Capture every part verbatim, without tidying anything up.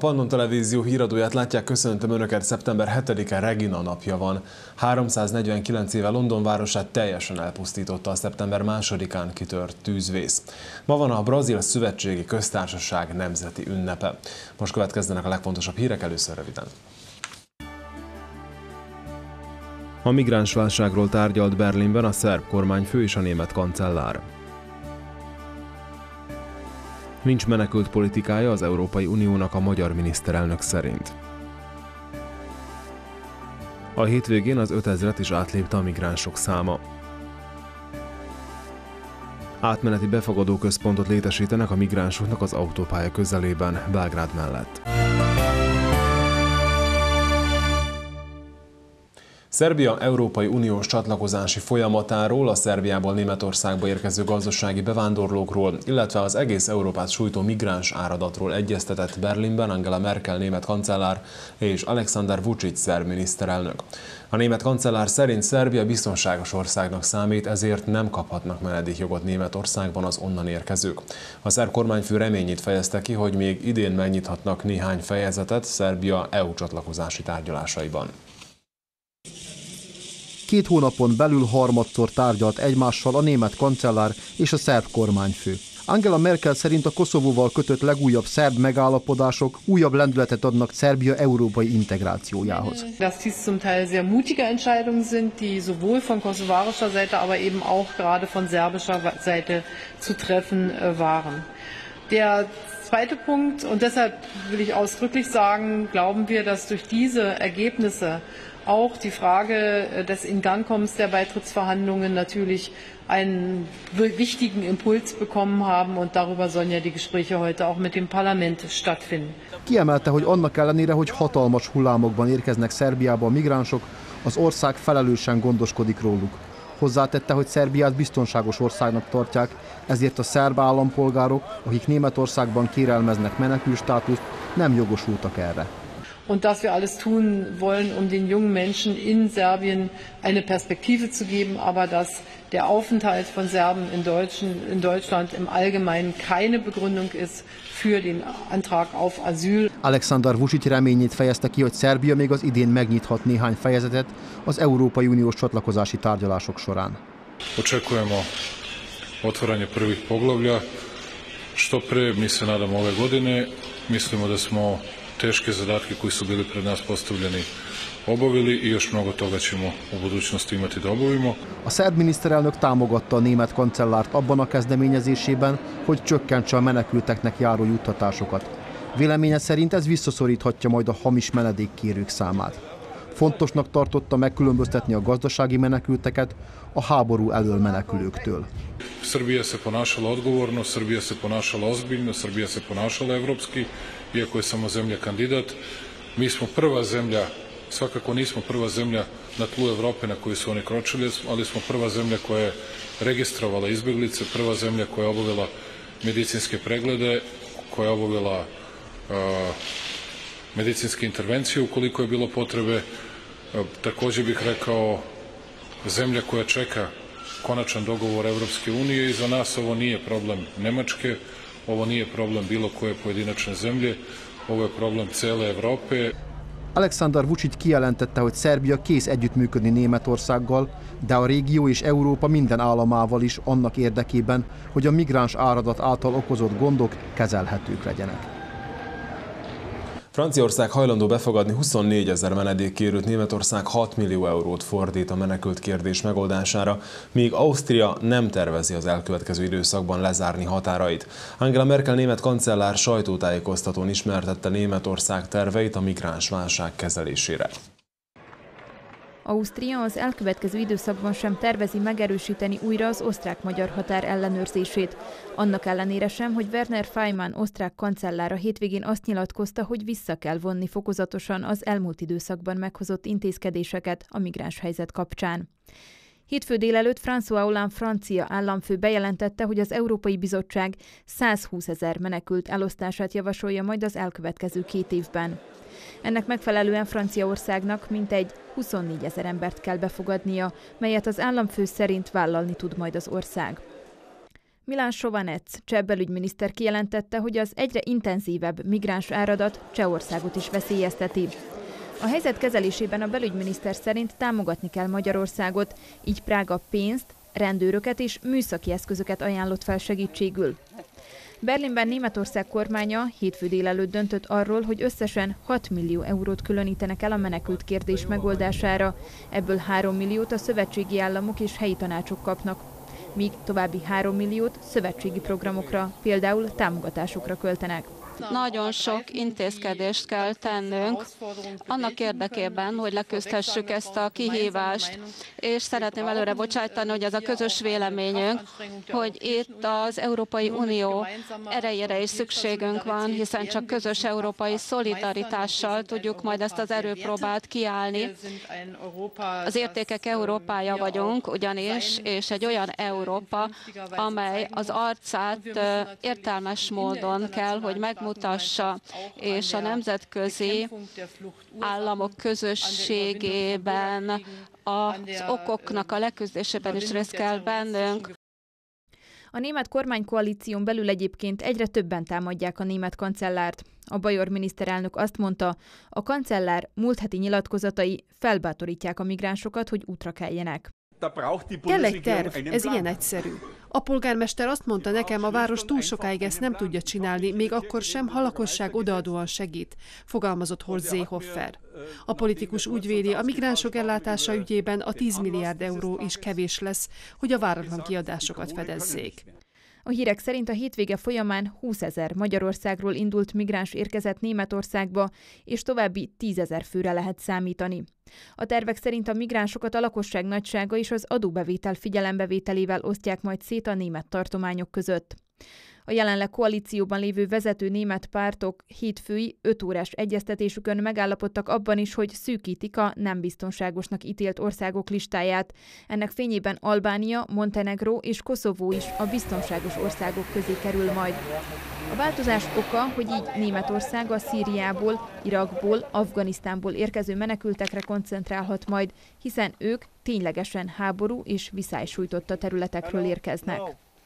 Pannon Televízió híradóját látják, köszöntöm Önöket, szeptember hetedike Regina napja van. háromszáznegyvenkilenc éve London városát teljesen elpusztította a szeptember másodikán kitört tűzvész. Ma van a Brazil Szövetségi Köztársaság nemzeti ünnepe. Most következzenek a legfontosabb hírek, először röviden. A migránsválságról tárgyalt Berlinben a szerb kormányfő és a német kancellár. Nincs menekült politikája az Európai Uniónak a magyar miniszterelnök szerint. A hétvégén az ötezret is átlépte a migránsok száma. Átmeneti befogadó központot létesítenek a migránsoknak az autópálya közelében, Belgrád mellett. Szerbia Európai Uniós csatlakozási folyamatáról, a Szerbiából Németországba érkező gazdasági bevándorlókról, illetve az egész Európát sújtó migráns áradatról egyeztetett Berlinben Angela Merkel német kancellár és Alexander Vučić szerb miniszterelnök. A német kancellár szerint Szerbia biztonságos országnak számít, ezért nem kaphatnak menedékjogot Németországban az onnan érkezők. A szerb kormányfő reményét fejezte ki, hogy még idén megnyithatnak néhány fejezetet Szerbia é u csatlakozási tárgyalásaiban. Két hónapon belül harmadszor tárgyalt egymással a német kancellár és a szerb kormányfő. Angela Merkel szerint a Koszovóval kötött legújabb szerb megállapodások újabb lendületet adnak Szerbia európai integrációjához. Dass dies zum Teil sehr mutige Entscheidungen sind, die sowohl von kosovarischer Seite, aber eben auch gerade von serbischer Seite zu treffen waren. Der zweite Punkt, und deshalb will ich ausdrücklich sagen, glauben wir, dass durch diese Ergebnisse auch die Frage des Ingangkommens der Beitrittsverhandlungen natürlich einen wichtigen Impuls bekommen haben, und darüber sollen ja die Gespräche heute auch mit dem Parlament stattfinden. Kiemelte, hogy annak ellenére, hogy hatalmas hullámokban érkeznek Szerbiába a migránsok, az ország felelősen gondoskodik róluk. Hozzátette, hogy Szerbiát biztonságos országnak tartják, ezért a szerb állampolgárok, akik Németországban kérelmeznek menekültstátuszt, nem jogosultak erre. Und dass wir alles tun wollen, um den jungen Menschen in Serbien eine Perspektive zu geben, aber dass der Aufenthalt von Serben in, Deutschen, in Deutschland im Allgemeinen keine Begründung ist für den Antrag auf Asyl. Alexander Vučić reményét fejezte ki, hogy Szerbia még az idén megnyithat néhány fejezetet az Európai Uniós csatlakozási tárgyalások során. Očekujemo otvaranje prvih poglavlja što pre, mi se nadamo ove godine. Mislimo da smo teške zadatke koji su bili pred nas postavljeni obavili i još mnogo toga ćemo u budućnosti imati da obavimo. A szerb miniszterelnök támogatta a német kancellárt abban a kezdeményezésében, hogy csökkentse a menekülteknek járó juttatásokat. Véleménye szerint ez visszaszoríthatja majd a hamis menedékkérők számát. Fontosnak tartotta megkülönböztetni a gazdasági menekülteket a háború elől menekülőktől. Srbija se ponašala odgovorno, Srbija se ponašala ozbiljno, Srbija se ponašala evropski, iako je samo zemlja kandidat. Mi smo prva zemlja, svakako nismo prva zemlja na tlu Evrope na koju su oni kročili, ali smo prva zemlja koja je registrovala izbjeglice, prva zemlja koja je obavila medicinske preglede, koja je obavila uh, medicinske intervencije ukoliko je bilo potrebe. Također bih rekao, zemlja koja čeka konačan dogovor Evropske unije, i za nas ovo nije problem Nemačke, ovo nije problem bilo koje pojedinačne zemlje, ovo je problem cele Evrope. Alexander Vučić kijelentette, hogy Szerbia kész együttműködni Németországgal, de a régió és Európa minden államával is annak érdekében, hogy a migráns áradat által okozott gondok kezelhetők legyenek. Franciaország hajlandó befogadni huszonnégyezer menedékkérőt, Németország hat millió eurót fordít a menekült kérdés megoldására, míg Ausztria nem tervezi az elkövetkező időszakban lezárni határait. Angela Merkel német kancellár sajtótájékoztatón ismertette Németország terveit a migránsválság kezelésére. Ausztria az elkövetkező időszakban sem tervezi megerősíteni újra az osztrák-magyar határ ellenőrzését. Annak ellenére sem, hogy Werner Faymann osztrák kancellár a hétvégén azt nyilatkozta, hogy vissza kell vonni fokozatosan az elmúlt időszakban meghozott intézkedéseket a migráns helyzet kapcsán. Hétfő délelőtt François Hollande francia államfő bejelentette, hogy az Európai Bizottság százhúszezer menekült elosztását javasolja majd az elkövetkező két évben. Ennek megfelelően Franciaországnak mintegy huszonnégyezer embert kell befogadnia, melyet az államfő szerint vállalni tud majd az ország. Milan Chovanec, cseh belügyminiszter kijelentette, hogy az egyre intenzívebb migráns áradat Csehországot is veszélyezteti. A helyzet kezelésében a belügyminiszter szerint támogatni kell Magyarországot, így Prága pénzt, rendőröket és műszaki eszközöket ajánlott fel segítségül. Berlinben Németország kormánya hétfő délelőtt döntött arról, hogy összesen hat millió eurót különítenek el a menekült kérdés megoldására, ebből három milliót a szövetségi államok és helyi tanácsok kapnak, míg további három milliót szövetségi programokra, például támogatásokra költenek. Nagyon sok intézkedést kell tennünk annak érdekében, hogy leküzdhessük ezt a kihívást, és szeretném előre bocsájtani, hogy ez a közös véleményünk, hogy itt az Európai Unió erejére is szükségünk van, hiszen csak közös európai szolidaritással tudjuk majd ezt az erőpróbát kiállni. Az értékek Európája vagyunk ugyanis, és egy olyan Európa, amely az arcát értelmes módon kell, hogy megmutassa, mutassa, és a nemzetközi államok közösségében az okoknak a leküzdésében is részt kell vennünk. A német kormánykoalíción belül egyébként egyre többen támadják a német kancellárt. A bajor miniszterelnök azt mondta, a kancellár múlt heti nyilatkozatai felbátorítják a migránsokat, hogy útra keljenek. Kell egy terv, ez ilyen egyszerű. A polgármester azt mondta nekem, a város túl sokáig ezt nem tudja csinálni, még akkor sem, ha a lakosság odaadóan segít, fogalmazott Horst Seehofer. A politikus úgy véli, a migránsok ellátása ügyében a tíz milliárd euró is kevés lesz, hogy a váratlan kiadásokat fedezzék. A hírek szerint a hétvége folyamán húszezer Magyarországról indult migráns érkezett Németországba, és további tízezer főre lehet számítani. A tervek szerint a migránsokat a lakosság nagysága és az adóbevétel figyelembevételével osztják majd szét a német tartományok között. A jelenleg koalícióban lévő vezető német pártok hétfői öt órás egyeztetésükön megállapodtak abban is, hogy szűkítik a nem biztonságosnak ítélt országok listáját. Ennek fényében Albánia, Montenegró és Koszovó is a biztonságos országok közé kerül majd. A változás oka, hogy így Németország a Szíriából, Irakból, Afganisztánból érkező menekültekre koncentrálhat majd, hiszen ők ténylegesen háború és viszály sújtotta területekről érkeznek.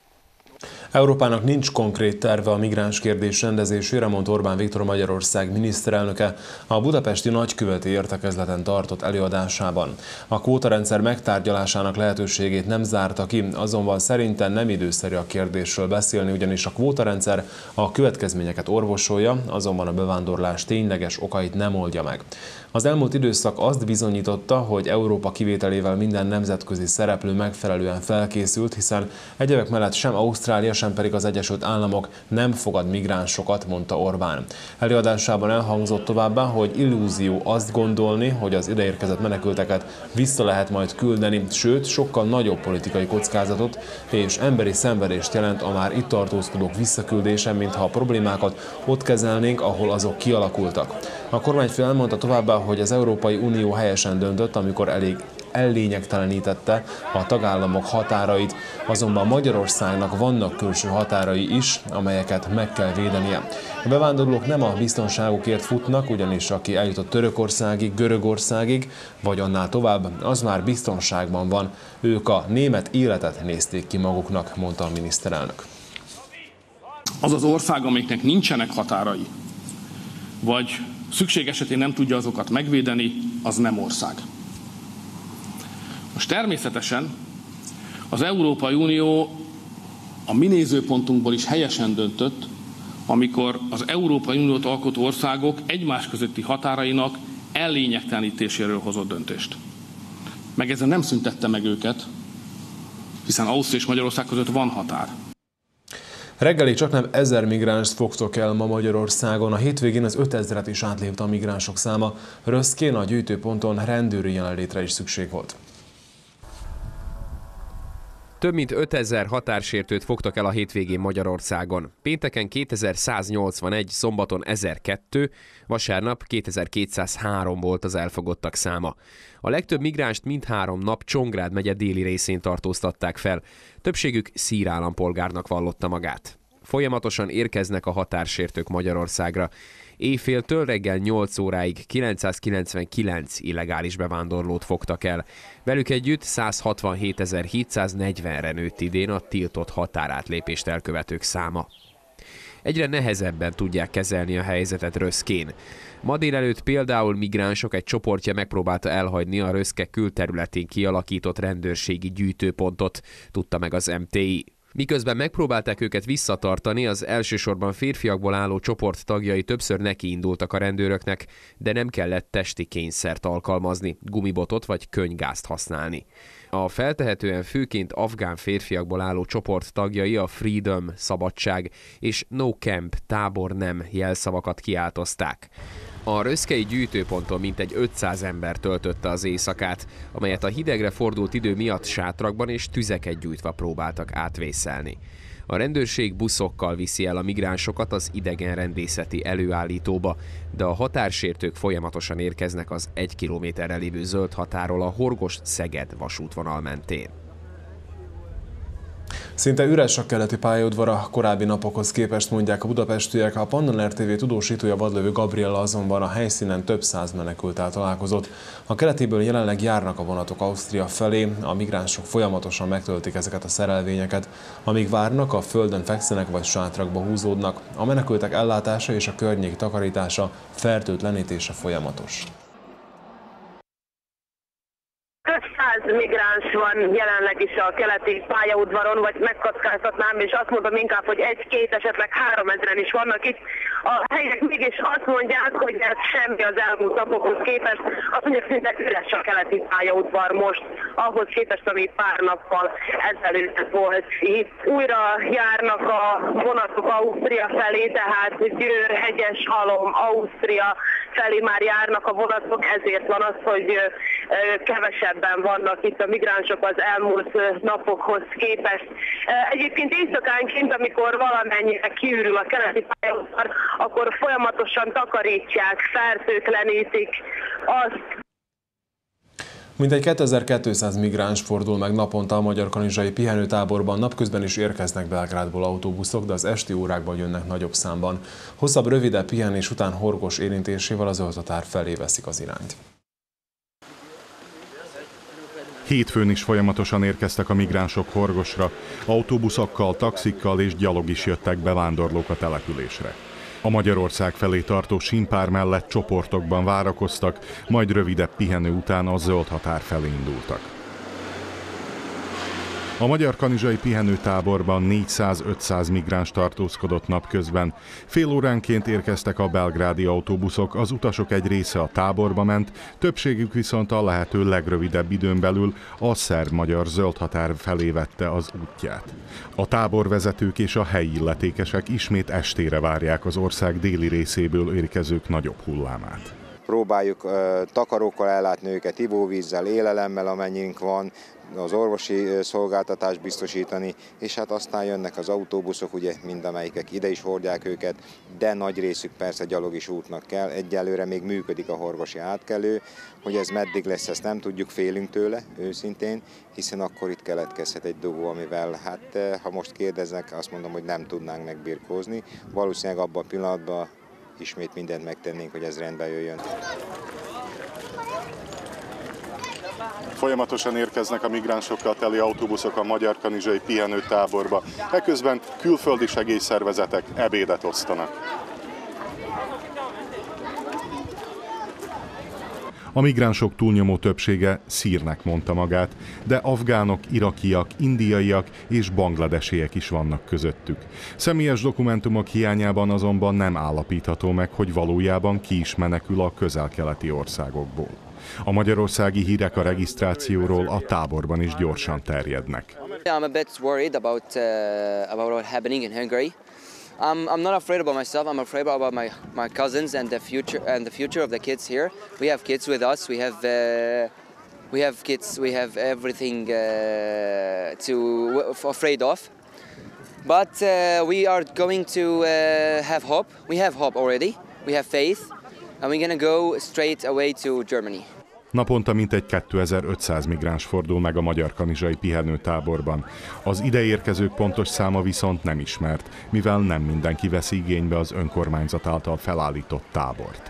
Európának nincs konkrét terve a migráns kérdés rendezésére, mondta Orbán Viktor, Magyarország miniszterelnöke a budapesti nagyköveti értekezleten tartott előadásában. A kvótarendszer megtárgyalásának lehetőségét nem zárta ki, azonban szerintem nem időszerű a kérdésről beszélni, ugyanis a kvótarendszer a következményeket orvosolja, azonban a bevándorlás tényleges okait nem oldja meg. Az elmúlt időszak azt bizonyította, hogy Európa kivételével minden nemzetközi szereplő megfelelően felkészült, hiszen egyebek mellett sem Ausztrália, sem pedig az Egyesült Államok nem fogad migránsokat, mondta Orbán. Előadásában elhangzott továbbá, hogy illúzió azt gondolni, hogy az ideérkezett menekülteket vissza lehet majd küldeni, sőt, sokkal nagyobb politikai kockázatot és emberi szenvedést jelent a már itt tartózkodók visszaküldése, mintha a problémákat ott kezelnénk, ahol azok kialakultak. A kormányfő elmondta továbbá, hogy az Európai Unió helyesen döntött, amikor elég ellényegtelenítette a tagállamok határait, azonban Magyarországnak vannak külső határai is, amelyeket meg kell védenie. A bevándorlók nem a biztonságukért futnak, ugyanis aki eljutott Törökországig, Görögországig, vagy annál tovább, az már biztonságban van. Ők a német életet nézték ki maguknak, mondta a miniszterelnök. Az az ország, amelyiknek nincsenek határai, vagy szükség esetén nem tudja azokat megvédeni, az nem ország. Most természetesen az Európai Unió a mi nézőpontunkból is helyesen döntött, amikor az Európai Uniót alkotó országok egymás közötti határainak ellényegtelenítéséről hozott döntést. Meg ezzel nem szüntette meg őket, hiszen Ausztria és Magyarország között van határ. Reggelig csaknem ezer migránst fogtok el ma Magyarországon. A hétvégén az ötezret is átlépte a migránsok száma. Röszkén a gyűjtőponton rendőri jelenlétre is szükség volt. Több mint ötezer határsértőt fogtak el a hétvégén Magyarországon. Pénteken kétezer-száznyolcvanegy, szombaton ezerkettő, vasárnap kétezer-kétszázhárom volt az elfogottak száma. A legtöbb migránst mindhárom nap Csongrád megye déli részén tartóztatták fel. Többségük szír állampolgárnak vallotta magát. Folyamatosan érkeznek a határsértők Magyarországra. Éjféltől reggel nyolc óráig kilencszázkilencvenkilenc illegális bevándorlót fogtak el. Velük együtt százhatvanhétezer-hétszáznegyvenre nőtt idén a tiltott határátlépést elkövetők száma. Egyre nehezebben tudják kezelni a helyzetet Röszkén. Ma délelőtt például migránsok egy csoportja megpróbálta elhagyni a Röszke külterületén kialakított rendőrségi gyűjtőpontot, tudta meg az em té i. Miközben megpróbálták őket visszatartani, az elsősorban férfiakból álló csoport tagjai többször nekiindultak a rendőröknek, de nem kellett testi kényszert alkalmazni, gumibotot vagy könnygázt használni. A feltehetően főként afgán férfiakból álló csoport tagjai a Freedom, szabadság és No Camp, tábor nem jelszavakat kiáltozták. A röszkei gyűjtőponton mintegy ötszáz ember töltötte az éjszakát, amelyet a hidegre fordult idő miatt sátrakban és tüzeket gyújtva próbáltak átvészelni. A rendőrség buszokkal viszi el a migránsokat az idegenrendészeti előállítóba, de a határsértők folyamatosan érkeznek az egy kilométerre lévő zöld határól a Horgost-Szeged vasútvonal mentén. Szinte üres a keleti pályaudvar a korábbi napokhoz képest, mondják a budapestiek. A Pannon er té vé tudósítója Vadlövő Gabriella azonban a helyszínen több száz menekülttel találkozott. A keletiből jelenleg járnak a vonatok Ausztria felé, a migránsok folyamatosan megtöltik ezeket a szerelvényeket. Amíg várnak, a földön fekszenek vagy sátrakba húzódnak. A menekültek ellátása és a környék takarítása, fertőtlenítése folyamatos. több száz migráns van jelenleg is a keleti pályaudvaron, vagy megkockáztatnám, és azt mondom inkább, hogy egy-két, esetleg három ezeren is vannak itt. A helyek mégis azt mondják, hogy ez semmi az elmúlt napokhoz képest. Azt mondják, szinte üres a keleti pályaudvar most, ahhoz képest, ami pár nappal ezelőtt volt. Itt újra járnak a vonatok Ausztria felé, tehát Győr, Hegyeshalom, Ausztria felé már járnak a vonatok, ezért van az, hogy kevesebben vannak itt a migránsok az elmúlt napokhoz képest. Egyébként éjszakánként, amikor valamennyire kiürül a keleti pályaudvar, akkor folyamatosan takarítják, fertőtlenítik azt. Mintegy kétezer-kétszáz migráns fordul meg naponta a Magyar-Kanizsai pihenőtáborban, napközben is érkeznek Belgrádból autóbuszok, de az esti órákban jönnek nagyobb számban. Hosszabb, rövidebb pihenés után Horgos érintésével a zöld határ felé veszik az irányt. Hétfőn is folyamatosan érkeztek a migránsok Horgosra, autóbuszokkal, taxikkal és gyalog is jöttek bevándorlók a településre. A Magyarország felé tartó sínpár mellett csoportokban várakoztak, majd rövidebb pihenő után a zöld határ felé indultak. A Magyar-Kanizsai pihenőtáborban négyszáz-ötszáz migráns tartózkodott napközben. Fél óránként érkeztek a belgrádi autóbuszok, az utasok egy része a táborba ment, többségük viszont a lehető legrövidebb időn belül a szerb-magyar zöld határ felé vette az útját. A táborvezetők és a helyi illetékesek ismét estére várják az ország déli részéből érkezők nagyobb hullámát. Próbáljuk uh, takarókkal ellátni őket, ivóvízzel, élelemmel, amennyink van, az orvosi szolgáltatást biztosítani, és hát aztán jönnek az autóbuszok, ugye mindamelyikek ide is hordják őket, de nagy részük persze gyalogis útnak kell. Egyelőre még működik a horgosi átkelő, hogy ez meddig lesz, ezt nem tudjuk, félünk tőle őszintén, hiszen akkor itt keletkezhet egy dugó, amivel hát ha most kérdeznek, azt mondom, hogy nem tudnánk megbirkózni. Valószínűleg abban a pillanatban ismét mindent megtennénk, hogy ez rendbe jöjjön. Folyamatosan érkeznek a migránsokkal teli autóbuszok a Magyar-Kanizsai pihenőtáborba. Eközben külföldi segélyszervezetek ebédet osztanak. A migránsok túlnyomó többsége szírnek mondta magát, de afgánok, irakiak, indiaiak és bangladesiek is vannak közöttük. Személyes dokumentumok hiányában azonban nem állapítható meg, hogy valójában ki is menekül a közel-keleti országokból. A magyarországi hírek a regisztrációról a táborban is gyorsan terjednek. I'm a bit worried about uh, about what happening in Hungary. I'm I'm not afraid about myself. I'm afraid about my my cousins and the future and the future of the kids here. We have kids with us. We have uh, we have kids. We have everything uh, to afraid of. But uh, we are going to uh, have hope. We have hope already. We have faith, and we're gonna go straight away to Germany. Naponta mintegy kétezer-ötszáz migráns fordul meg a magyar kanizsai pihenőtáborban. Az ideérkezők pontos száma viszont nem ismert, mivel nem mindenki veszi igénybe az önkormányzat által felállított tábort.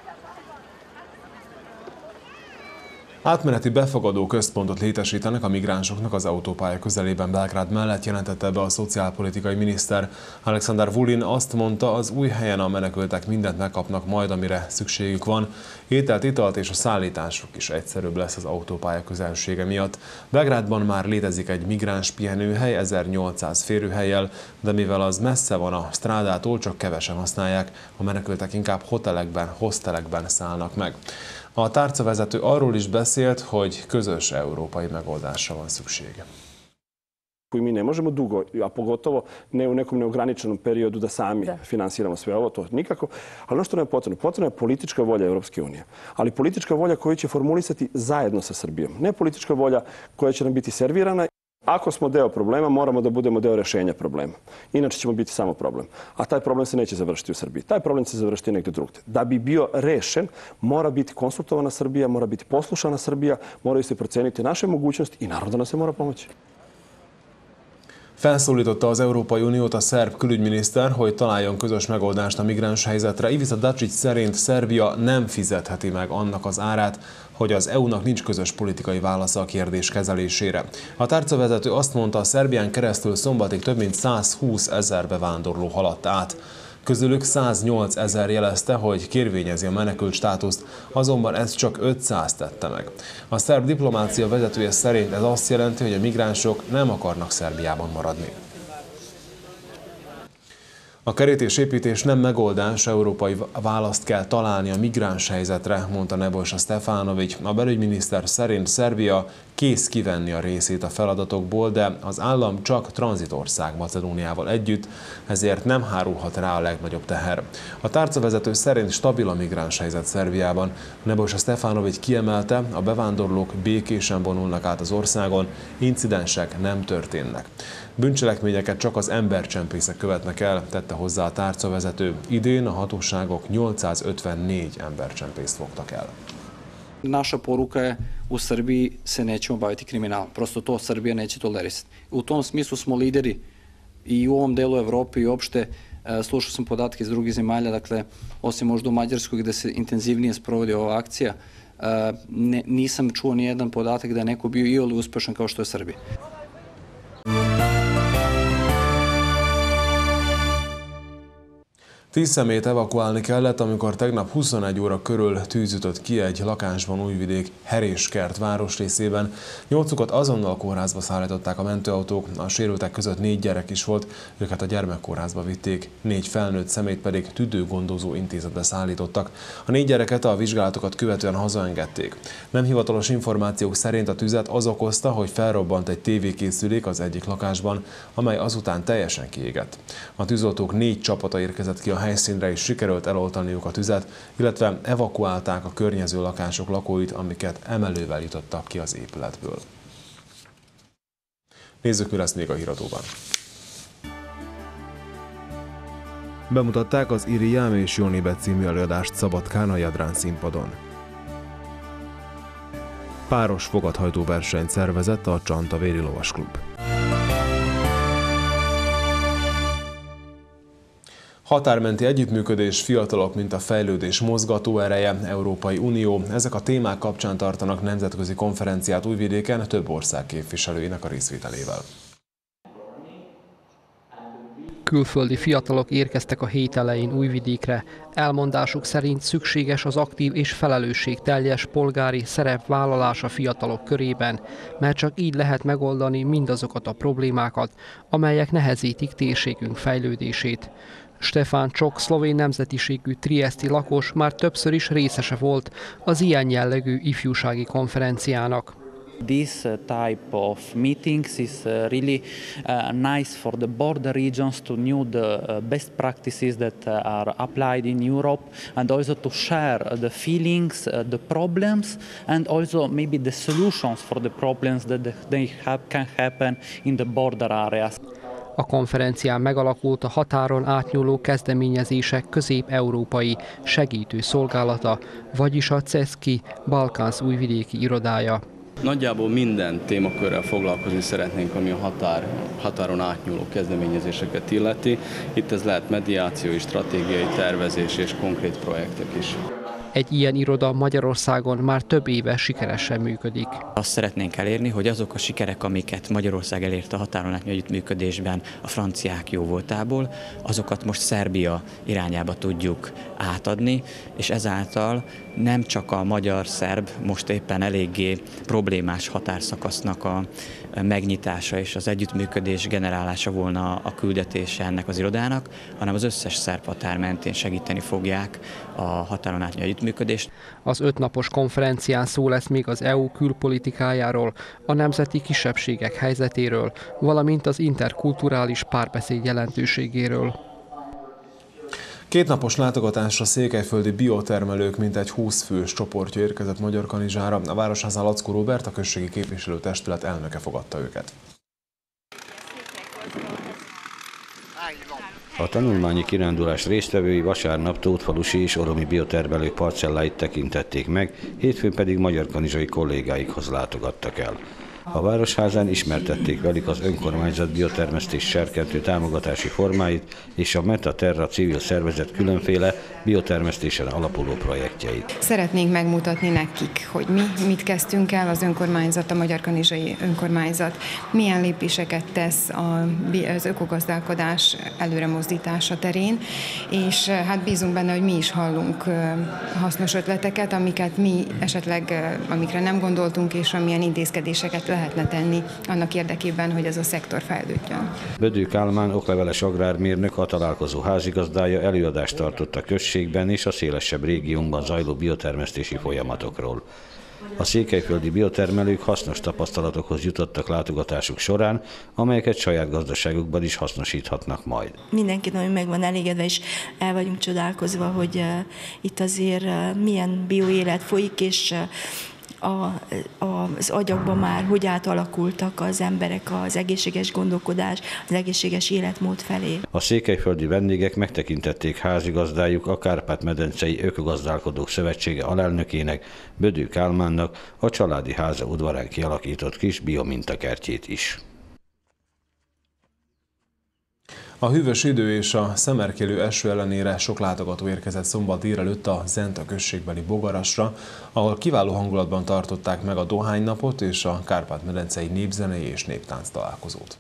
Átmeneti befogadó központot létesítenek a migránsoknak az autópálya közelében Belgrád mellett, jelentette be a szociálpolitikai miniszter. Alexander Vulin azt mondta, az új helyen a menekültek mindent megkapnak majd, amire szükségük van. Ételt, italt és a szállításuk is egyszerűbb lesz az autópálya közelsége miatt. Belgrádban már létezik egy migráns pihenőhely ezernyolcszáz férőhellyel, de mivel az messze van a strádától, csak kevesen használják, a menekültek inkább hotelekben, hostelekben szállnak meg. A tárcavezető arról is beszélt, hogy közös európai megoldásra van szüksége. Mi ne možemo dugo, a pogotovo ne u nekom neograničenom periodu da sami da. finansiramo sve ovo, to nikako. Ali ono što nam je potrebno, potrebna je politička volja Europske unije. Ali politička volja koju će formulisati zajedno sa Srbijom. Ne politička volja koja će nam biti servirana. Ako smo deo problema, moramo da budemo deo rešenja problema. Inače ćemo biti samo problem. A taj problem se neće završiti u Srbiji. Taj problem će se završiti negdje drugdje. Da bi bio rešen, mora biti konsultovana Srbija, mora biti poslušana Srbija, moraju se proceniti naše mogućnosti i naravno da nam se mora pomoći. Felszólította az Európai Uniót a szerb külügyminiszter, hogy találjon közös megoldást a migráns helyzetre. Ivica Dačić szerint Szerbia nem fizetheti meg annak az árát, hogy az é u-nak nincs közös politikai válasza a kérdés kezelésére. A tárcavezető azt mondta, a Szerbián keresztül szombatig több mint százhúsz ezer bevándorló haladt át. Közülük száznyolc ezer jelezte, hogy kérvényezi a menekült státuszt, azonban ez csak ötszáz tette meg. A szerb diplomácia vezetője szerint ez azt jelenti, hogy a migránsok nem akarnak Szerbiában maradni. A kerítésépítés nem megoldás, európai választ kell találni a migráns helyzetre, mondta Nebojsa Stefanović. A belügyminiszter szerint Szerbia kész kivenni a részét a feladatokból, de az állam csak tranzitország Macedóniával együtt, ezért nem hárulhat rá a legnagyobb teher. A tárcavezető szerint stabil a migráns helyzet Szerbiában. Nebojsa Stefanović kiemelte, a bevándorlók békésen vonulnak át az országon, incidensek nem történnek. Bűncselekményeket csak az embercsempészek követnek el, tette hozzá a tárcavezető. Idén a hatóságok nyolcszázötvennégy embercsempészt fogtak el. Naša poruka je, u Srbiji se nećemo baviti kriminalom. Prosto to Srbija neće tolerisati. U tom smislu smo lideri i u ovom delu Evrope i uopšte. Slušao sam podatke iz drugih zemalja, dakle, osim možda u Mađarskoj gde se intenzivnije sprovodi ova akcija, ne, nisam čuo ni jedan podatak da je neko bio iole uspešan kao što je Srbija. Tíz személyt evakuálni kellett, amikor tegnap huszonegy óra körül tűz ütött ki egy lakásban Újvidék Heréskert városrészében. Nyolcukat azonnal kórházba szállították a mentőautók, a sérültek között négy gyerek is volt, őket a gyermekkórházba vitték, négy felnőtt személyt pedig tüdőgondozó intézetbe szállítottak. A négy gyereket a vizsgálatokat követően hazaengedték. Nem hivatalos információk szerint a tüzet az okozta, hogy felrobbant egy tévékészülék az egyik lakásban, amely azután teljesen kiégett. A tűzoltók négy csapata érkezett ki a helyszínre, is sikerült eloltaniuk a tüzet, illetve evakuálták a környező lakások lakóit, amiket emelővel jutottak ki az épületből. Nézzük, mi lesz még a híradóban. Bemutatták az Iriam és Jónibe című előadást Szabadkán a Jadrán színpadon. Páros fogadhajtó versenyt szervezett a Csantavéri Lovasklub. Határmenti együttműködés, fiatalok, mint a fejlődés mozgató ereje, Európai Unió. Ezek a témák kapcsán tartanak nemzetközi konferenciát Újvidéken több ország képviselőinek a részvételével. Külföldi fiatalok érkeztek a hét elején Újvidékre. Elmondásuk szerint szükséges az aktív és felelősségteljes polgári szerepvállalás a fiatalok körében, mert csak így lehet megoldani mindazokat a problémákat, amelyek nehezítik térségünk fejlődését. Stefan Csok, szlovén nemzetiségű trieszti lakos már többször is részese volt az ilyen jellegű ifjúsági konferenciának. This uh, type of meetings is uh, really uh, nice for the border regions to know the uh, best practices that uh, are applied in Europe, and also to share the feelings, uh, the problems, and also maybe the solutions for the problems that they have, can happen in the border areas. A konferencián megalakult a határon átnyúló kezdeményezések közép-európai segítő szolgálata, vagyis a CESZKI Balkánsz újvidéki irodája. Nagyjából minden témakörrel foglalkozni szeretnénk, ami a határ, határon átnyúló kezdeményezéseket illeti. Itt ez lehet mediáció, stratégiai tervezés és konkrét projektek is. Egy ilyen iroda Magyarországon már több éve sikeresen működik. Azt szeretnénk elérni, hogy azok a sikerek, amiket Magyarország elért a határon átnyúló együttműködésben a franciák jó voltából, azokat most Szerbia irányába tudjuk átadni, és ezáltal nem csak a magyar-szerb, most éppen eléggé problémás határszakasznak a megnyitása és az együttműködés generálása volna a küldetése ennek az irodának, hanem az összes szerb határ mentén segíteni fogják a határon átnyúló együttműködést. Az ötnapos konferencián szó lesz még az é u külpolitikájáról, a nemzeti kisebbségek helyzetéről, valamint az interkulturális párbeszéd jelentőségéről. Kétnapos látogatásra székelyföldi biotermelők mintegy húsz fős csoportja érkezett Magyarkanizsára. A Városházán Lackó Róbert, a községi képviselőtestület elnöke fogadta őket. A tanulmányi kirándulás résztvevői vasárnap tótfalusi és oromi biotermelők parcelláit tekintették meg, hétfőn pedig magyarkanizsai kollégáikhoz látogattak el. A Városházán ismertették velük az önkormányzat biotermesztés serkentő támogatási formáit és a Metaterra civil szervezet különféle biotermesztésen alapuló projektjeit. Szeretnénk megmutatni nekik, hogy mi mit kezdtünk el, az önkormányzat, a magyarkanizsai önkormányzat milyen lépéseket tesz az ökogazdálkodás előremozdítása terén, és hát bízunk benne, hogy mi is hallunk hasznos ötleteket, amiket mi esetleg, amikre nem gondoltunk, és amilyen intézkedéseket lehetne tenni annak érdekében, hogy ez a szektor fejlődjön. Bödő Kálmán okleveles agrármérnök, a találkozó házigazdája előadást tartott a községben és a szélesebb régiónkban zajló biotermesztési folyamatokról. A székelyföldi biotermelők hasznos tapasztalatokhoz jutottak látogatásuk során, amelyeket saját gazdaságukban is hasznosíthatnak majd. Mindenki nagyon meg van elégedve, és el vagyunk csodálkozva, hogy uh, itt azért uh, milyen bioélet folyik, és uh, A, az agyakban már hogy átalakultak az emberek az egészséges gondolkodás, az egészséges életmód felé. A székelyföldi vendégek megtekintették házigazdájuk, a Kárpát-medencei Ökogazdálkodók Szövetsége alelnökének, Bödő Kálmánnak a családi háza udvarán kialakított kis biomintakertjét is. A hűvös idő és a szemerkélő eső ellenére sok látogató érkezett szombat délelőtt a Zenta községbeli Bogarasra, ahol kiváló hangulatban tartották meg a dohánynapot és a Kárpát-medencei népzenei és néptánc találkozót.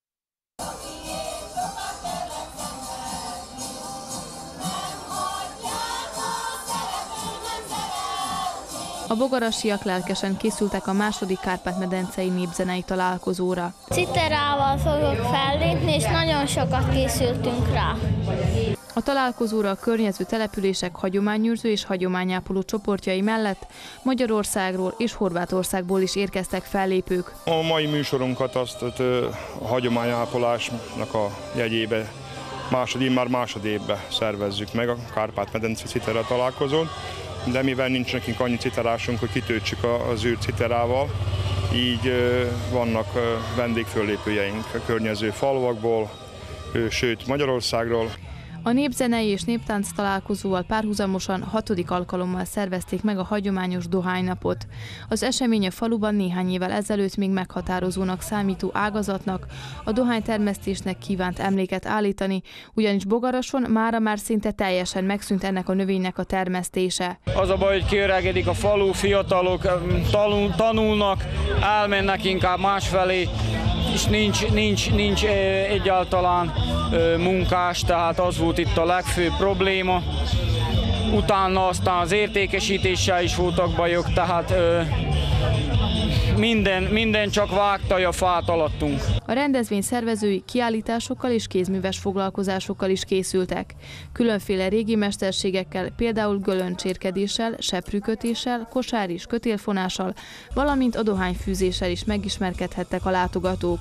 A bogarasiak lelkesen készültek a második Kárpát-medencei népzenei találkozóra. Citerával fogok fellépni, és nagyon sokat készültünk rá. A találkozóra a környező települések hagyományőrző és hagyományápoló csoportjai mellett Magyarországról és Horvátországból is érkeztek fellépők. A mai műsorunkat azt a hagyományápolásnak a jegyébe másod, már másodévben szervezzük meg a Kárpát-medence citera találkozón. De mivel nincs nekünk annyi citerásunk, hogy kitöltsük az űrt citerával, így vannak vendégföllépőjeink a környező falvakból, sőt Magyarországról. A népzenei és néptánc találkozóval párhuzamosan hatodik alkalommal szervezték meg a hagyományos dohánynapot. Az esemény a faluban néhány évvel ezelőtt még meghatározónak számító ágazatnak, a dohánytermesztésnek kívánt emléket állítani, ugyanis Bogarason mára már szinte teljesen megszűnt ennek a növénynek a termesztése. Az a baj, hogy kiöregedik a falu, fiatalok tanul, tanulnak, elmennek inkább másfelé, és nincs, nincs, nincs egyáltalán munkás, tehát az volt itt a legfőbb probléma. Utána aztán az értékesítéssel is voltak bajok, tehát minden, minden csak vágta a fát alattunk. A rendezvény szervezői kiállításokkal és kézműves foglalkozásokkal is készültek. Különféle régi mesterségekkel, például gölöncsérkedéssel, seprűkötéssel, kosár és kötélfonással, valamint a dohányfűzéssel is megismerkedhettek a látogatók.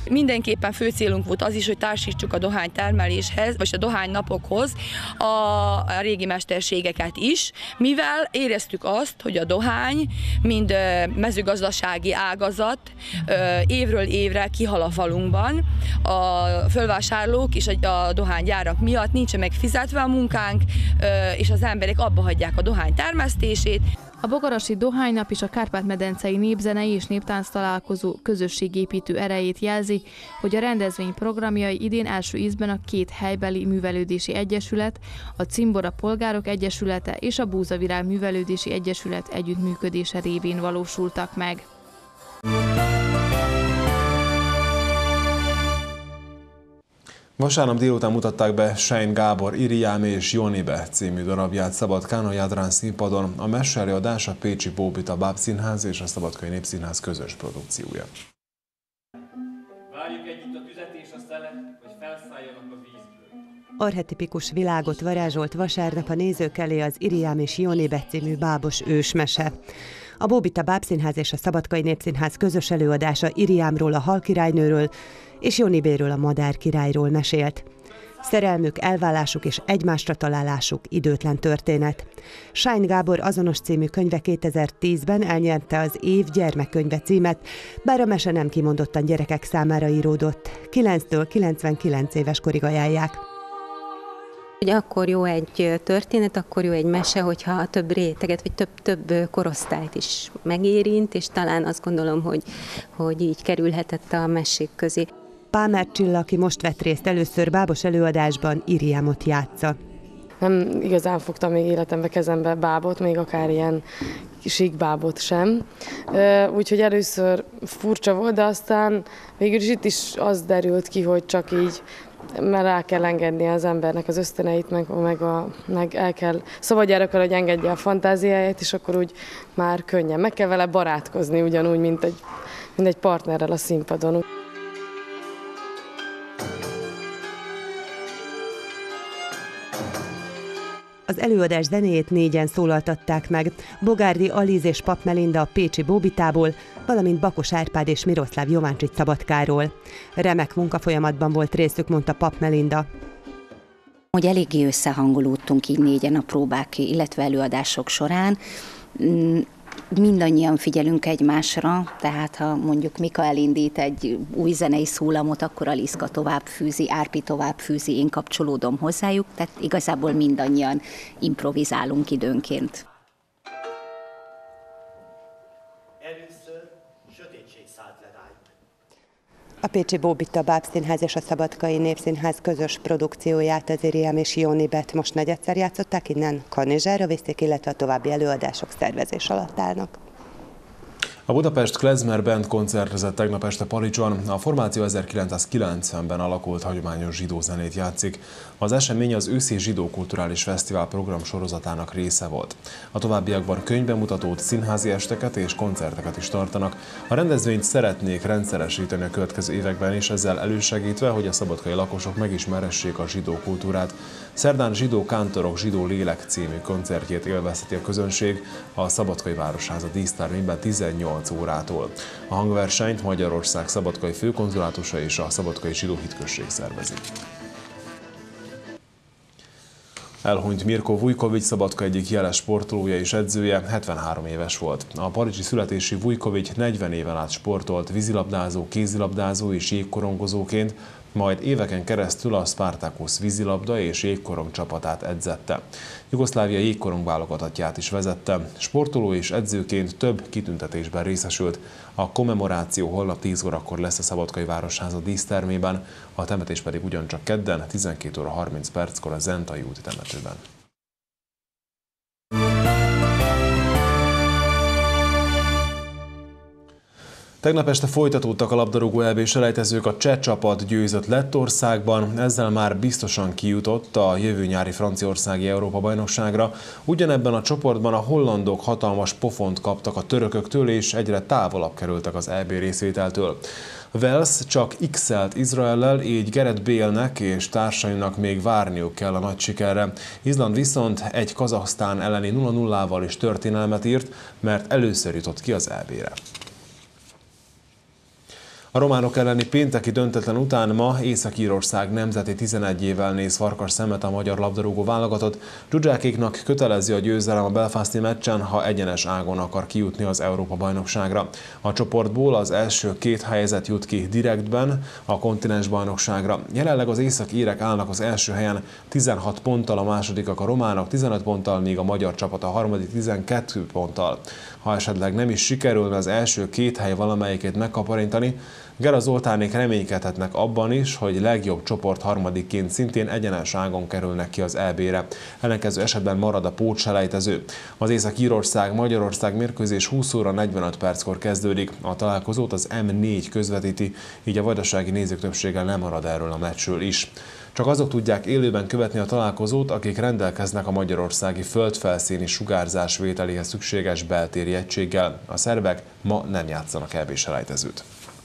Mindenképpen fő célunk volt az is, hogy társítsuk a dohánytermeléshez, vagy a dohánynapokhoz a, a régi mesterségeket is, mivel éreztük azt, hogy a dohány, mind mezőgazdasági ágazat évről évre kihal a falunkban. A fölvásárlók és a dohánygyárak miatt nincsen megfizetve a munkánk, és az emberek abba hagyják a dohány termesztését. A bogarasi dohánynap és a Kárpát-medencei népzenei és néptánc találkozó közösségépítő erejét jelzi, hogy a rendezvény programjai idén első ízben a két helybeli művelődési egyesület, a Cimbora Polgárok Egyesülete és a Búzavirág Művelődési Egyesület együttműködése révén valósultak meg. Vasárnap délután mutatták be Schein Gábor Iriám és Jonibe című darabját Szabadkán a Jadrán színpadon. A meseelőadás a pécsi Bóbita Bábszínház és a Szabadkai Népszínház közös produkciója. Várjuk együtt a tüzet és a szelet, hogy felszálljanak a vízből. Archetipikus világot varázsolt vasárnap a nézők elé az Iriám és Jonibe című bábos ősmese. A Bóbita Bábszínház és a Szabadkai Népszínház közös előadása Iriámról, a halkirálynőről és Jonibéről, a madárkirályról mesélt. Szerelmük, elválásuk és egymásra találásuk időtlen történet. Schein Gábor azonos című könyve kétezer-tízben elnyerte az év gyermekkönyve címet, bár a mese nem kimondottan gyerekek számára íródott. kilenctől kilencvenkilenc éves korig ajánlják. Hogy akkor jó egy történet, akkor jó egy mese, hogyha több réteget, vagy több, több korosztályt is megérint, és talán azt gondolom, hogy, hogy így kerülhetett a mesék közé. Pámer Csilla, aki most vett részt először bábos előadásban, Iriámot játsza. Nem igazán fogtam még életembe kezembe bábot, még akár ilyen sík bábot sem. Úgyhogy először furcsa volt, de aztán végül is itt is az derült ki, hogy csak így, mert rá kell engedni az embernek az ösztöneit, meg, meg, a, meg el kell, szabadjára kell, hogy engedje a fantáziáját, és akkor úgy már könnyen. Meg kell vele barátkozni ugyanúgy, mint egy, mint egy partnerrel a színpadon. Az előadás zenéjét négyen szólaltatták meg, Bogárdi Alíz és Pap Melinda a pécsi Bóbitából, valamint Bakos Árpád és Miroszláv Jováncsics Szabadkáról. Remek munkafolyamatban volt részük, mondta Pap Melinda. Hogy eléggé összehangolódtunk így négyen a próbák, illetve előadások során. Mindannyian figyelünk egymásra, tehát ha mondjuk Mika elindít egy új zenei szólamot, akkor Aliszka tovább fűzi, Árpi tovább fűzi, én kapcsolódom hozzájuk, tehát igazából mindannyian improvizálunk időnként. Először sötétség szállt le rájuk. A pécsi Bóbita Bábszínház és a Szabadkai Népszínház közös produkcióját, az Iriám és Jonibet most negyedszer játszották, innen Kanizsára viszik, illetve a további előadások szervezés alatt állnak. A Budapest Klezmer Band koncertezett tegnap este Palicson. A formáció ezerkilencszázkilencvenben alakult hagyományos zsidó zenét játszik. Az esemény az őszi zsidó kulturális fesztivál program sorozatának része volt. A továbbiakban könyvbemutatót, színházi esteket és koncerteket is tartanak. A rendezvényt szeretnék rendszeresíteni a következő években is, ezzel elősegítve, hogy a szabadkai lakosok megismerhessék a zsidó kultúrát. Szerdán Zsidó Kántorok, Zsidó Lélek című koncertjét élvezheti a közönség a Szabadkai Városháza dísztermében tizennyolc órától. A hangversenyt Magyarország szabadkai főkonzulátusa és a Szabadkai Zsidó Hitközség szervezi. Elhunyt Mirko Vujkovics, Szabadka egyik jeles sportolója és edzője, hetvenhárom éves volt. A parizsi születésű Vujkovics negyven éven át sportolt vízilabdázó, kézilabdázó és jégkorongozóként, majd éveken keresztül a Spartacus vízilabda és jégkorong csapatát edzette. Jugoszlávia jégkorong válogatottját is vezette. Sportoló és edzőként több kitüntetésben részesült. A kommemoráció holnap tíz órakor lesz a Szabadkai Városháza dísztermében, a temetés pedig ugyancsak kedden tizenkét óra harminc perckor a Zentai úti temetőben. Tegnap este folytatódtak a labdarúgó é bé-s selejtezők, a cseh csapat győzött Lettországban, ezzel már biztosan kijutott a jövő nyári franciaországi Európa-bajnokságra. Ugyanebben a csoportban a hollandok hatalmas pofont kaptak a törököktől, és egyre távolabb kerültek az é bé részvételtől. Wales csak x-elt Izraellel, így Gareth Bale-nek és társainak még várniuk kell a nagy sikerre. Izland viszont egy Kazahsztán elleni nulla nullával is történelmet írt, mert először jutott ki az é bé-re. A románok elleni pénteki döntetlen után ma Észak-Írország nemzeti tizenegyével néz farkas szemet a magyar labdarúgó válogatott. Zsuzsákéknak kötelező a győzelem a belfasti meccsen, ha egyenes ágon akar kijutni az Európa-bajnokságra. A csoportból az első két helyzet jut ki direktben a kontinensbajnokságra. Jelenleg az észak-írek állnak az első helyen tizenhat ponttal, a másodikak a románok tizenöt ponttal, míg a magyar csapat a harmadik tizenkét ponttal. Ha esetleg nem is sikerülne az első két hely valamelyikét megkaparintani, Gera Zoltánék reménykedhetnek abban is, hogy legjobb csoport harmadikként szintén egyenes ágon kerülnek ki az é bé-re. Ellenkező esetben marad a pótselejtező. Az Észak-Írország-Magyarország mérkőzés húsz óra negyvenöt perckor kezdődik. A találkozót az em négy közvetíti, így a vajdasági nézők többsége lemarad erről a meccsről is. Csak azok tudják élőben követni a találkozót, akik rendelkeznek a magyarországi földfelszíni sugárzás vételéhez szükséges beltéri egységgel. A szerbek ma nem játszanak é bé-selejtezőt.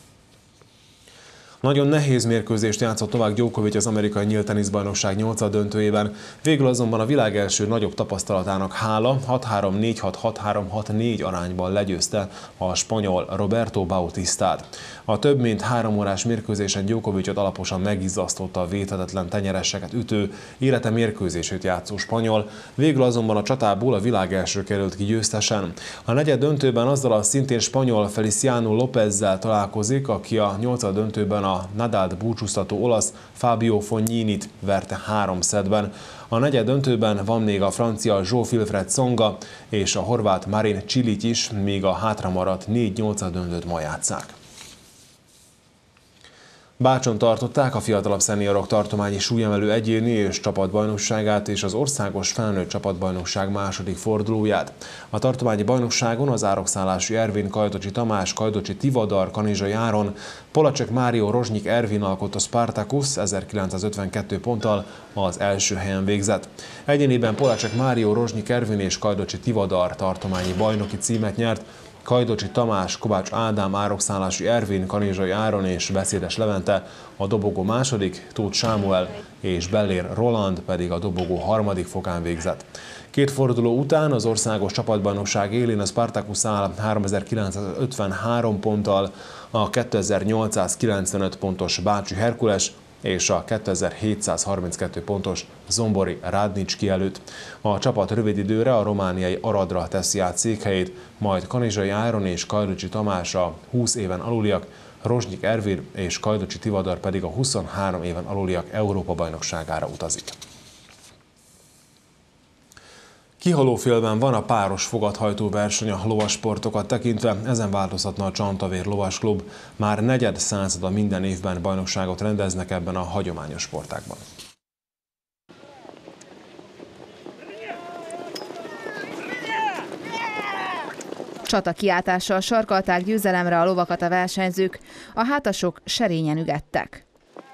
Nagyon nehéz mérkőzést játszott Novák Djokovic az amerikai nyílt teniszbajnokság nyolcaddöntőjében, végül azonban a világ első nagyobb tapasztalatának hála hat három négy hat hat három hat négy arányban legyőzte a spanyol Roberto Bautistát. A több mint három órás mérkőzésen Djokovicot alaposan megizzasztotta a védhetetlen tenyereseket ütő, élete mérkőzését játszó spanyol, végül azonban a csatából a világ első került ki győztesen. A negyed döntőben azzal a szintén spanyol Feliciano Lópezzel találkozik, aki a nyolcad döntőben a Nadalt búcsúztató olasz Fabio Fogninit verte három szettben. A negyed döntőben van még a francia Jean-Wilfried Tsonga és a horvát Marin Cilic is, míg a hátramaradt négy nyolcad döntőt ma játsszák. Bácson tartották a fiatalabb szeniorok tartományi súlyemelő egyéni és csapatbajnokságát és az országos felnőtt csapatbajnokság második fordulóját. A tartományi bajnokságon az Árokszállási Ervin, Kajdocsi Tamás, Kajdocsi Tivadar, Kanizsai Áron, Polacek Mário, Rozsnyik Ervin alkotó Spartacus ezerkilencszázötvenkettő ponttal az első helyen végzett. Egyéniben Polacek Mário, Rozsnyik Ervin és Kajdocsi Tivadar tartományi bajnoki címet nyert, Kajdocsi Tamás, Kovács Ádám, Árokszállási Ervin, Kanizsai Áron és Beszédes Levente a dobogó második, Tóth Sámuel és Bellér Roland pedig a dobogó harmadik fokán végzett. Két forduló után az országos csapatbajnokság élén a Spartacus áll háromezer-kilencszázötvenhárom ponttal, a kétezer-nyolcszázkilencvenöt pontos Bácsi Herkules és a kétezer-hétszázharminckettő pontos Zombori Rádnicski előtt. A csapat rövid időre a romániai Aradra teszi át székhelyét, majd Kanizsai Áron és Kajdocsi Tamás a húsz éven aluliak, Rozsnyik Ervin és Kajdocsi Tivadar pedig a huszonhárom éven aluliak Európa-bajnokságára utazik. Kihalófélben van a páros fogathajtó verseny a lovassportokat tekintve, ezen változtatna a Csantavér Lovasklub. Már negyed százada minden évben bajnokságot rendeznek ebben a hagyományos sportágban. Csata kiáltással sarkalták győzelemre a lovakat a versenyzők, a hátasok serényen ügettek.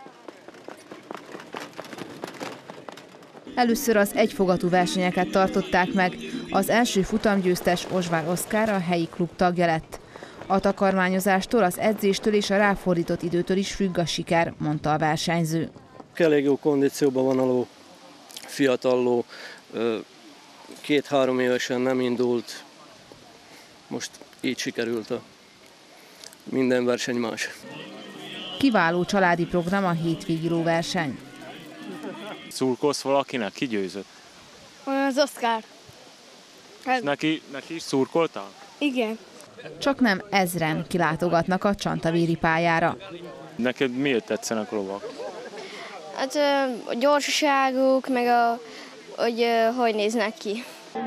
Először az egyfogatú versenyeket tartották meg, az első futamgyőztes Osvár Oszkár a helyi klub tagja lett. A takarmányozástól, az edzéstől és a ráfordított időtől is függ a siker, mondta a versenyző. Elég jó kondícióban van a ló, fiatal ló, két-három évesen nem indult, most így sikerült a minden verseny más. Kiváló családi program a hétvégi lóverseny. Szurkolsz valakinek? Ki győzött? Az Oszkár. Ez... Neki, neki is szurkoltál? Igen. Csak nem ezren kilátogatnak a csantavéri pályára. Neked miért tetszenek lovak? Hát a gyorsaságuk, meg a, hogy hogy néznek ki.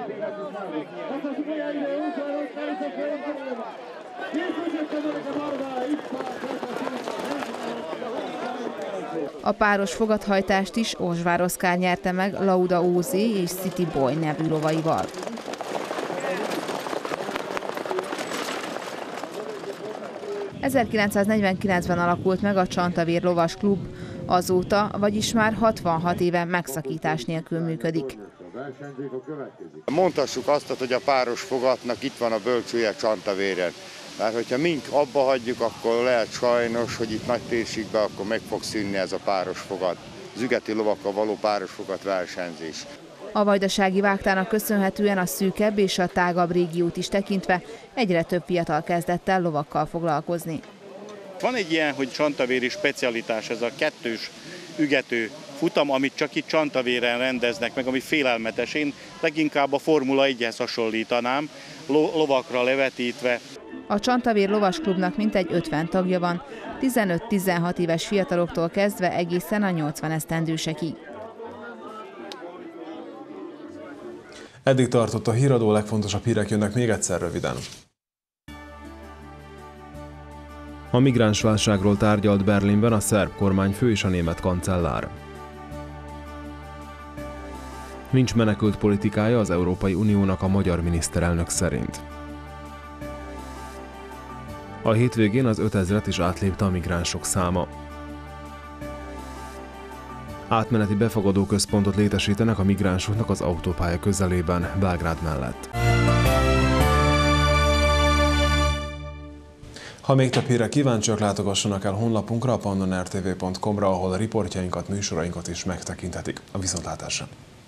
A páros fogathajtást is Osvár Oszkár nyerte meg Lauda Ózé és City Boy nevű lovaival. ezerkilencszáznegyvenkilencben alakult meg a Csantavér Lovasklub, azóta, vagyis már hatvanhat éve megszakítás nélkül működik. Mondhassuk azt, hogy a páros fogatnak itt van a bölcsője Csantavéren. Mert hogyha mink abba hagyjuk, akkor lehet sajnos, hogy itt nagy térségben akkor meg fog szűnni ez a páros fogat. Az ügeti lovakkal való páros fogat versenyzés. A vajdasági vágtának köszönhetően a szűkebb és a tágabb régiót is tekintve egyre több fiatal kezdett el lovakkal foglalkozni. Van egy ilyen, hogy csantavéri specialitás, ez a kettős ügető futam, amit csak itt Csantavéren rendeznek meg, ami félelmetes. Én leginkább a Formula egyhez hasonlítanám, lo- lovakra levetítve. A Csantavér Lovasklubnak mintegy ötven tagja van, tizenöt-tizenhat éves fiataloktól kezdve egészen a nyolcvan esztendősekig. Eddig tartott a híradó, legfontosabb hírek jönnek még egyszer röviden. A migránsválságról tárgyalt Berlinben a szerb kormányfő és a német kancellár. Nincs menekült politikája az Európai Uniónak a magyar miniszterelnök szerint. A hétvégén az ötezret is átlépte a migránsok száma. Átmeneti befogadó központot létesítenek a migránsoknak az autópálya közelében, Belgrád mellett. Ha még több hírre kíváncsiak, látogassanak el honlapunkra, a pannon r t v pont com ra, ahol a riportjainkat, műsorainkat is megtekinthetik. A viszontlátásra!